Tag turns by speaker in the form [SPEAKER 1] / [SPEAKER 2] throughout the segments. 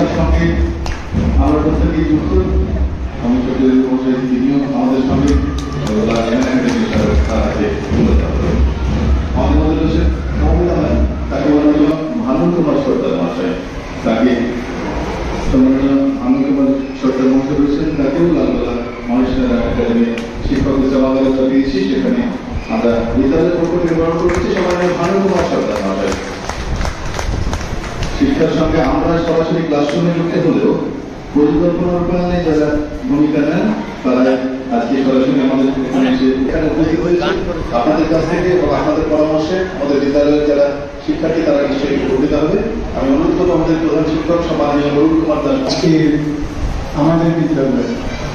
[SPEAKER 1] শিক্ষার সঙ্গে আমরা প্রত্যেকেই যুক্ত। আমি তিনিও আমাদের সঙ্গে আমাদের মধ্যে রয়েছেন মহিলা হয় তাকে বলার জন্য ভানু কুমার সর্দার মহাশয়, তাকে ভানু কুমার সর্দার মহাশয় রয়েছেন, তাকেও লালগোলা মহেশনাথ একাডেমি শিক্ষক হিসেবে আমরা পেয়েছি। সেখানে আমরা বিদ্যালয়ের পক্ষ নির্মাণ করেছি সবাই ভানু কুমার সর্দার মহাশয়। শিক্ষার সঙ্গে আমরা সরাসরি ক্লাসরুমে যুক্ত হলেও পরিকল্পনা রূপায়ণে যারা ভূমিকা নেন তারা আজকে সরাসরি আমাদের এখানে উপস্থিত হয়েছে। আপনাদের কাছ থেকে এবং আপনাদের পরামর্শে আমাদের বিদ্যালয়ের যারা শিক্ষার্থী তারা নিশ্চয়ই উপকৃত হবে। আমি অনুরোধ করবো আমাদের প্রধান শিক্ষক সম্মানীয় অরুণ কুমার দাস।
[SPEAKER 2] আজকে আমাদের বিদ্যালয়ে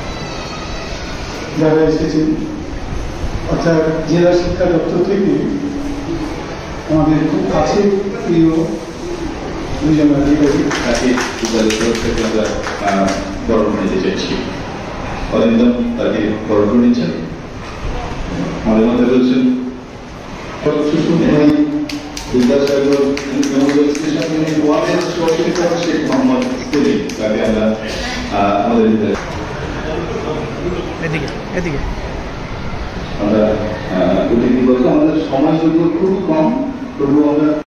[SPEAKER 2] যারা এসেছেন অর্থাৎ জেলা শিক্ষা দপ্তর থেকে আমাদের খুব কাছের প্রিয় দুজন অধিকারী
[SPEAKER 1] তাকে বিদ্যালয়ের তরফ থেকে আমরা বরণ নিতে চাইছি। অরিন্দম তাকে বরণ করে নিচ্ছেন। আমাদের মধ্যে রয়েছেন বিদ্যাসাগর শেখ মোহাম্মদ সেলিম, তাকে আমরা আমাদের বিদ্যালয় আমরা আমাদের সময় খুব কম, তবুও আমরা